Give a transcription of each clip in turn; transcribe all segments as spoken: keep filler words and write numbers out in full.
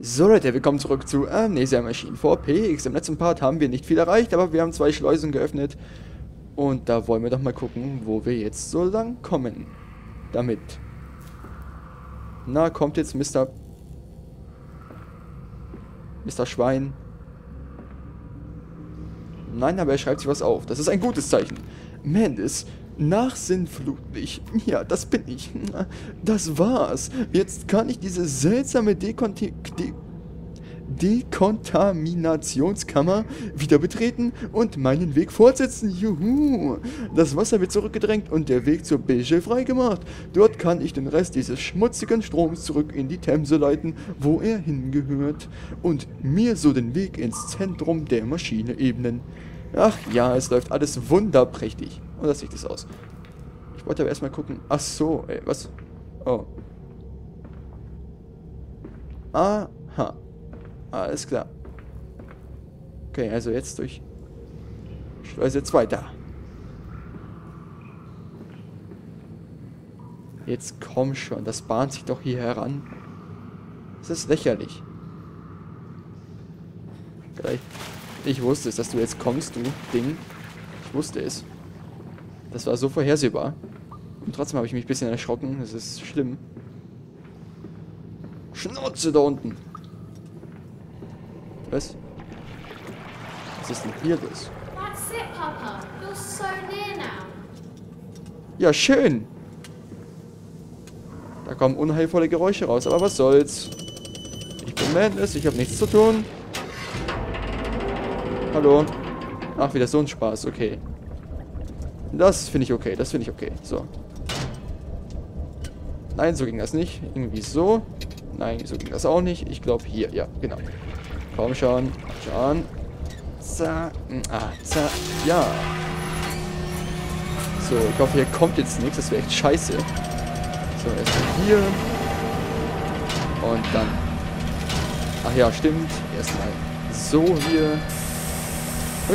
So Leute, willkommen zurück zu Amnesia Machine for P X. Im letzten Part haben wir nicht viel erreicht, aber wir haben zwei Schleusen geöffnet. Und da wollen wir doch mal gucken, wo wir jetzt so lang kommen. Damit. Na, kommt jetzt Mister Mister Schwein. Nein, aber er schreibt sich was auf. Das ist ein gutes Zeichen. Mantis, nachsinnflutlich. Ja, das bin ich. Das war's. Jetzt kann ich diese seltsame Dekonti De Dekontaminationskammer wieder betreten und meinen Weg fortsetzen. Juhu! Das Wasser wird zurückgedrängt und der Weg zur Bilge freigemacht. Dort kann ich den Rest dieses schmutzigen Stroms zurück in die Themse leiten, wo er hingehört. Und mir so den Weg ins Zentrum der Maschine ebnen. Ach ja, es läuft alles wunderprächtig. Und das sieht es aus. Ich wollte aber erstmal gucken. Ach so, ey, was? Oh. Aha. Alles klar. Okay, also jetzt durch Schleuse jetzt weiter. Jetzt komm schon, das bahnt sich doch hier heran. Das ist lächerlich. Vielleicht. Ich wusste es, dass du jetzt kommst, du Ding. Ich wusste es. Das war so vorhersehbar. Und trotzdem habe ich mich ein bisschen erschrocken. Das ist schlimm. Schnauze da unten. Was? Was ist denn hier los? That's it, Papa. You're so near now. Ja, schön. Da kommen unheilvolle Geräusche raus. Aber was soll's? Ich bin Mantis, ich habe nichts zu tun. Hallo. Ach, wieder so ein Spaß. Okay. Das finde ich okay. Das finde ich okay. So. Nein, so ging das nicht. Irgendwie so. Nein, so ging das auch nicht. Ich glaube hier. Ja, genau. Komm schon. Schon. Zack. Ah, zack. Ja. So, ich hoffe, hier kommt jetzt nichts. Das wäre echt scheiße. So, erstmal hier. Und dann. Ach ja, stimmt. Erstmal so hier. Hui.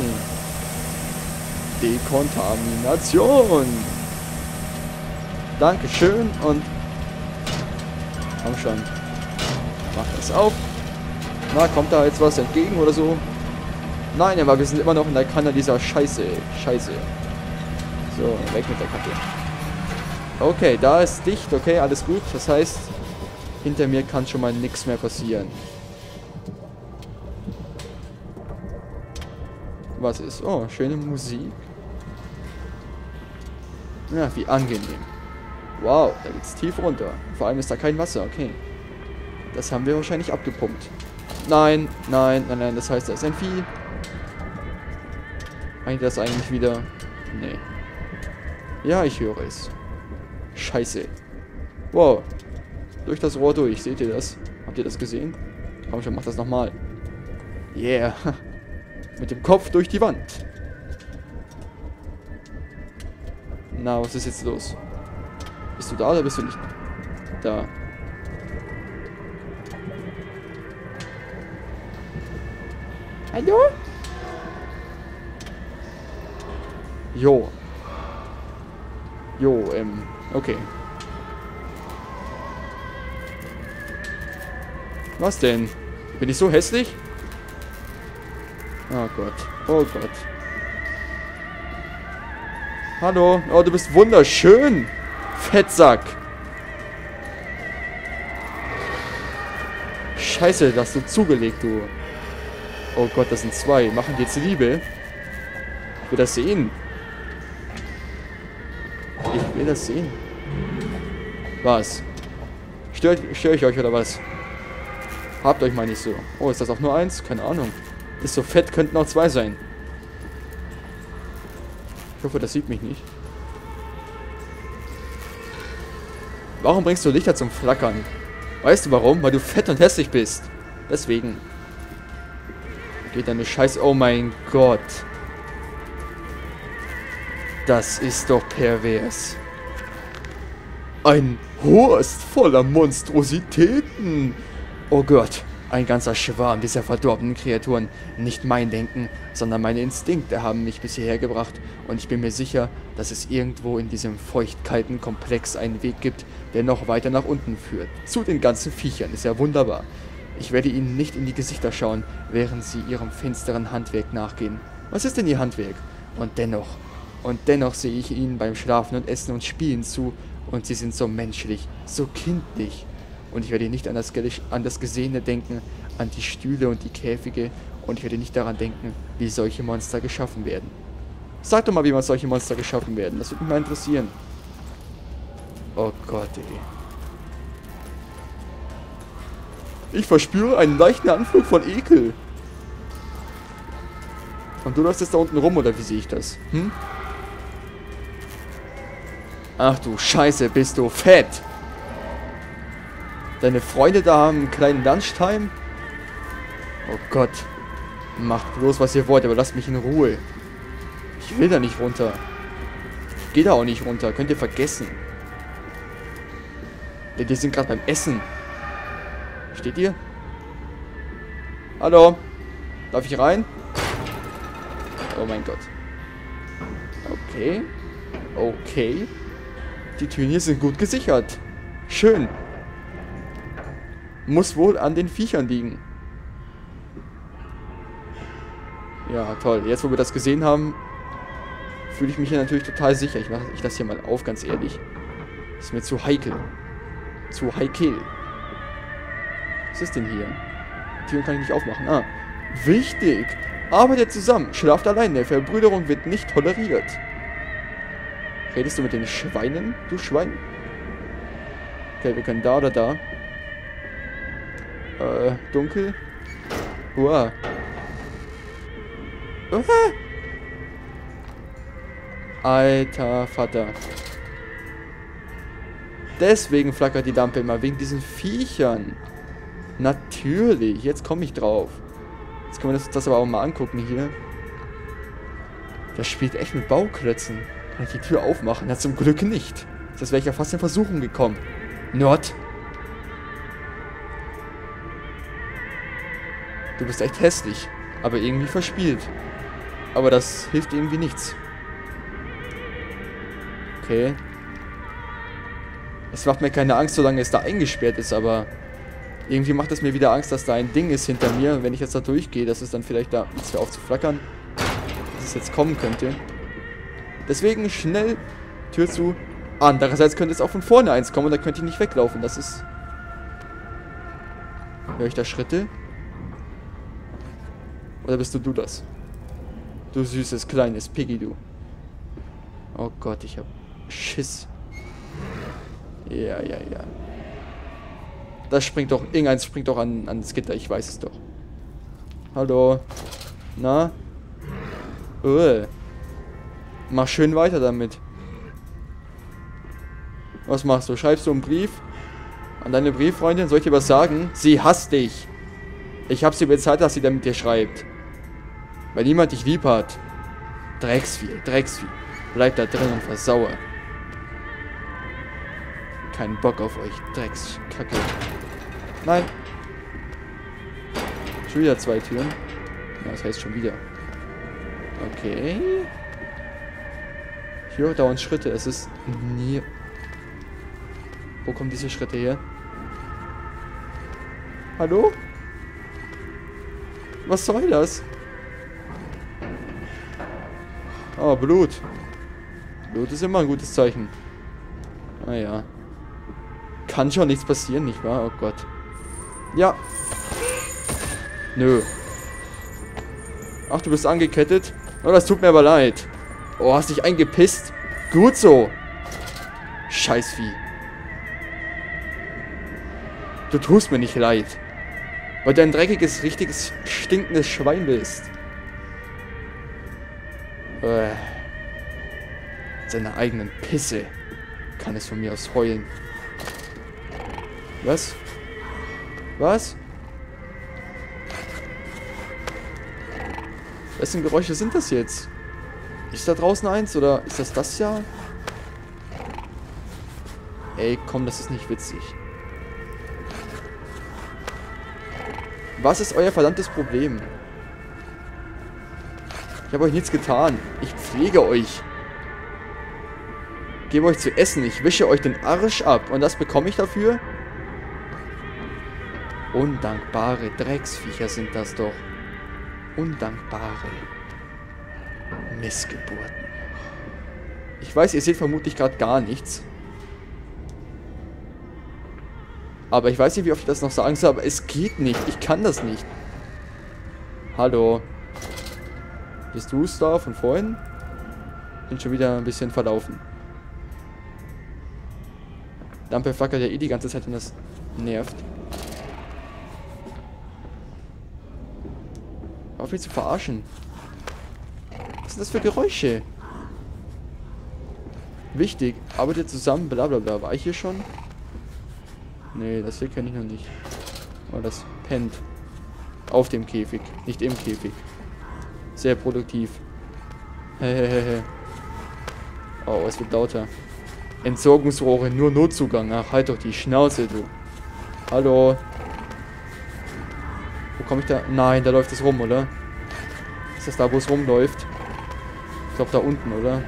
Dekontamination. Dankeschön und komm schon. Mach das auf. Na, kommt da jetzt was entgegen oder so? Nein, aber wir sind immer noch in der Kanne dieser Scheiße. Scheiße. So, weg mit der Kacke. Okay, da ist dicht. Okay, alles gut. Das heißt, hinter mir kann schon mal nichts mehr passieren. Was ist? Oh, schöne Musik. Ja, wie angenehm. Wow, da geht's tief runter. Vor allem ist da kein Wasser, okay. Das haben wir wahrscheinlich abgepumpt. Nein, nein, nein, nein, das heißt, da ist ein Vieh. Meint das eigentlich wieder? Nee. Ja, ich höre es. Scheiße. Wow. Durch das Rohr durch, seht ihr das? Habt ihr das gesehen? Komm schon, mach das nochmal. Yeah. Mit dem Kopf durch die Wand. Na, was ist jetzt los? Bist du da oder bist du nicht da? Hallo? Jo. Jo, ähm, okay. Was denn? Bin ich so hässlich? Oh Gott. Oh Gott. Hallo. Oh, du bist wunderschön. Fettsack. Scheiße, das hast du zugelegt, du. Oh Gott, das sind zwei. Machen die jetzt Liebe? Ich will das sehen. Ich will das sehen. Was? Stört, störe ich euch oder was? Habt euch mal nicht so. Oh, ist das auch nur eins? Keine Ahnung. Ist so fett, könnten auch zwei sein. Ich hoffe, das sieht mich nicht. Warum bringst du Lichter zum Flackern? Weißt du warum? Weil du fett und hässlich bist. Deswegen. Geht deine Scheiße. Oh mein Gott. Das ist doch pervers. Ein Horst voller Monstrositäten. Oh Gott. Ein ganzer Schwarm dieser verdorbenen Kreaturen. Nicht mein Denken, sondern meine Instinkte haben mich bis hierher gebracht. Und ich bin mir sicher, dass es irgendwo in diesem feuchtkalten Komplex einen Weg gibt, der noch weiter nach unten führt. Zu den ganzen Viechern. Ist ja wunderbar. Ich werde ihnen nicht in die Gesichter schauen, während sie ihrem finsteren Handwerk nachgehen. Was ist denn ihr Handwerk? Und dennoch, und dennoch sehe ich ihnen beim Schlafen und Essen und Spielen zu, und sie sind so menschlich, so kindlich. Und ich werde nicht an das, an das Gesehene denken, an die Stühle und die Käfige, und ich werde nicht daran denken, wie solche Monster geschaffen werden. Sag doch mal, wie man solche Monster geschaffen werden. Das würde mich mal interessieren. Oh Gott, ey. Ich verspüre einen leichten Anflug von Ekel. Und du läufst jetzt da unten rum, oder wie sehe ich das? Hm? Ach du Scheiße, bist du fett. Deine Freunde da haben einen kleinen Lunchtime? Oh Gott. Macht bloß, was ihr wollt, aber lasst mich in Ruhe. Ich will da nicht runter. Ich geh da auch nicht runter. Könnt ihr vergessen. Ja, die sind gerade beim Essen. Steht ihr? Hallo? Darf ich rein? Oh mein Gott. Okay. Okay. Die Türen hier sind gut gesichert. Schön. Muss wohl an den Viechern liegen. Ja, toll. Jetzt, wo wir das gesehen haben, fühle ich mich hier natürlich total sicher. Ich mache ich das hier mal auf, ganz ehrlich. Ist mir zu heikel. Zu heikel. Was ist denn hier? Die Türen kann ich nicht aufmachen. Ah, wichtig. Arbeitet zusammen. Schlaft alleine. Verbrüderung wird nicht toleriert. Redest du mit den Schweinen, du Schwein? Okay, wir können da oder da. Äh, dunkel. Uah. Uah. Alter Vater. Deswegen flackert die Lampe immer, wegen diesen Viechern. Natürlich, jetzt komme ich drauf. Jetzt können wir das, das aber auch mal angucken hier. Das spielt echt mit Bauklötzen. Kann ich die Tür aufmachen? Ja, zum Glück nicht. Das wäre ich ja fast in Versuchung gekommen. Nord. Du bist echt hässlich, aber irgendwie verspielt. Aber das hilft irgendwie nichts. Okay. Es macht mir keine Angst, solange es da eingesperrt ist, aber irgendwie macht es mir wieder Angst, dass da ein Ding ist hinter mir. Wenn ich jetzt da durchgehe, dass es dann vielleicht da nichts mehr aufzuflackern, dass es jetzt kommen könnte. Deswegen schnell Tür zu. Andererseits könnte es auch von vorne eins kommen und da könnte ich nicht weglaufen. Das ist... Höre ich da Schritte? Oder bist du du das? Du süßes, kleines Piggy, du. Oh Gott, ich hab Schiss. Ja, ja, ja. Das springt doch... Irgendeins springt doch an, ans Gitter, ich weiß es doch. Hallo? Na? Uh. Mach schön weiter damit. Was machst du? Schreibst du einen Brief an deine Brieffreundin? Soll ich dir was sagen? Sie hasst dich. Ich habe sie bezahlt, dass sie da mit dir schreibt. Weil niemand dich lieb hat. Drecksvieh, Drecksvieh. Bleib da drin und versauer. Keinen Bock auf euch, Dreckskacke. Nein. Schon wieder zwei Türen. Ja, das heißt schon wieder. Okay. Ich höre dauernd Schritte. Es ist nie... Wo kommen diese Schritte her? Hallo? Was soll das? Oh, Blut. Blut ist immer ein gutes Zeichen. Naja. Kann schon nichts passieren, nicht wahr? Oh Gott. Ja. Nö. Ach, du bist angekettet? Oh, das tut mir aber leid. Oh, hast dich eingepisst? Gut so. Scheißvieh. Du tust mir nicht leid. Weil du ein dreckiges, richtiges, stinkendes Schwein bist. Äh. Seine eigenen Pisse. Kann es von mir aus heulen. Was? Was? Wessen Geräusche sind das jetzt? Ist da draußen eins oder ist das das ja? Ey, komm, das ist nicht witzig. Was ist euer verdammtes Problem? Ich habe euch nichts getan. Ich pflege euch. Ich gebe euch zu essen. Ich wische euch den Arsch ab. Und das bekomme ich dafür? Undankbare Drecksviecher sind das doch. Undankbare Missgeburten. Ich weiß, ihr seht vermutlich gerade gar nichts. Aber ich weiß nicht, wie oft ich das noch sagen soll, aber es geht nicht. Ich kann das nicht. Hallo. Bist du es da von vorhin? Bin schon wieder ein bisschen verlaufen. Lampe flackert ja eh die ganze Zeit und das nervt. Auf mich zu verarschen. Was sind das für Geräusche? Wichtig, arbeitet zusammen, bla bla bla. War ich hier schon? Nee, das hier kenne ich noch nicht. Oh, das pennt. Auf dem Käfig, nicht im Käfig. Sehr produktiv. Hehehe. Oh, es wird lauter. Entsorgungsrohre, nur Notzugang. Ach, halt doch die Schnauze, du. Hallo. Wo komme ich da? Nein, da läuft es rum, oder? Ist das da, wo es rumläuft? Ich glaube, da unten, oder?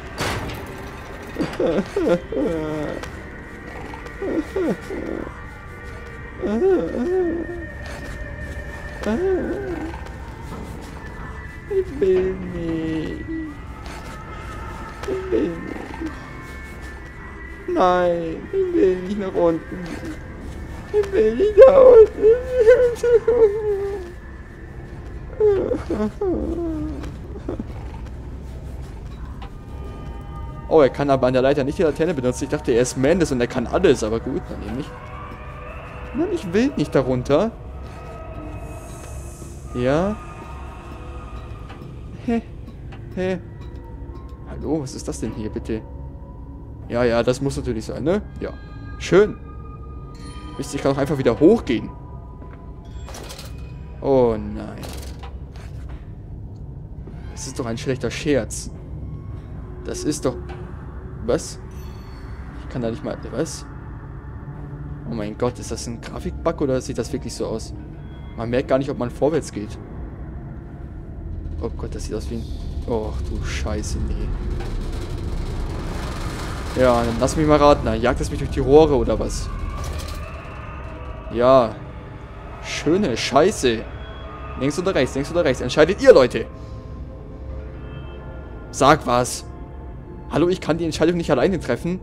Ich will nicht. Ich will nicht. Nein, ich will nicht nach unten. Ich will nicht nach unten. Oh, er kann aber an der Leiter nicht die Laterne benutzen. Ich dachte, er ist Mendes und er kann alles, aber gut, dann nehme ich. Nein, ich will nicht darunter. Ja. Hä? Hä? Hallo, was ist das denn hier, bitte? Ja, ja, das muss natürlich sein, ne? Ja. Schön. Wisst ihr, ich kann auch einfach wieder hochgehen. Oh nein. Das ist doch ein schlechter Scherz. Das ist doch... Was? Ich kann da nicht mal... Was? Oh mein Gott, ist das ein Grafikbug oder sieht das wirklich so aus? Man merkt gar nicht, ob man vorwärts geht. Oh Gott, das sieht aus wie ein... Och du Scheiße, nee. Ja, dann lass mich mal raten. Na, jagt es mich durch die Rohre oder was? Ja. Schöne Scheiße. Links oder rechts, links oder rechts. Entscheidet ihr, Leute. Sag was. Hallo, ich kann die Entscheidung nicht alleine treffen.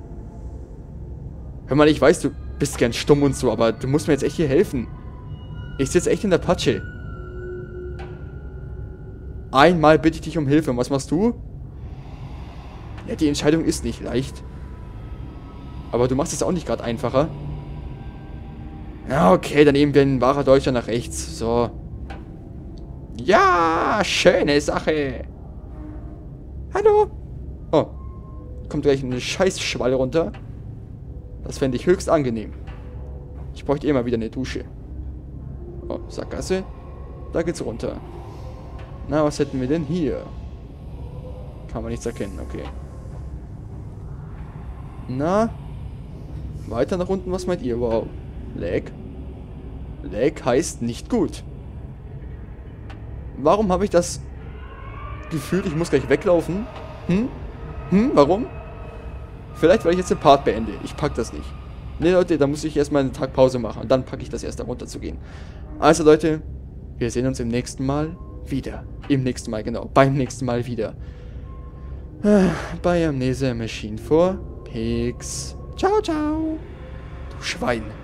Hör mal, ich weiß, du bist gern stumm und so, aber du musst mir jetzt echt hier helfen. Ich sitze echt in der Patsche. Einmal bitte ich dich um Hilfe. Und was machst du? Ja, die Entscheidung ist nicht leicht. Aber du machst es auch nicht gerade einfacher. Ja, okay, dann nehmen wir ein wahrer Deutscher nach rechts. So. Ja, schöne Sache. Hallo? Oh. Kommt gleich eine Scheißschwalle runter. Das fände ich höchst angenehm. Ich bräuchte eh mal wieder eine Dusche. Oh, Sackgasse. Da geht's runter. Na, was hätten wir denn hier? Kann man nichts erkennen, okay. Na? Weiter nach unten, was meint ihr? Wow. Lag. Lag heißt nicht gut. Warum habe ich das Gefühl, ich muss gleich weglaufen? Hm? Hm, warum? Vielleicht, weil ich jetzt den Part beende. Ich pack das nicht. Ne, Leute, da muss ich erstmal eine Tagpause machen. Und dann packe ich das erst, da runter zu gehen. Also, Leute, wir sehen uns im nächsten Mal wieder. Im nächsten Mal, genau. Beim nächsten Mal wieder. Bei Amnesia Machine for Pigs. Ciao, ciao. Du Schwein.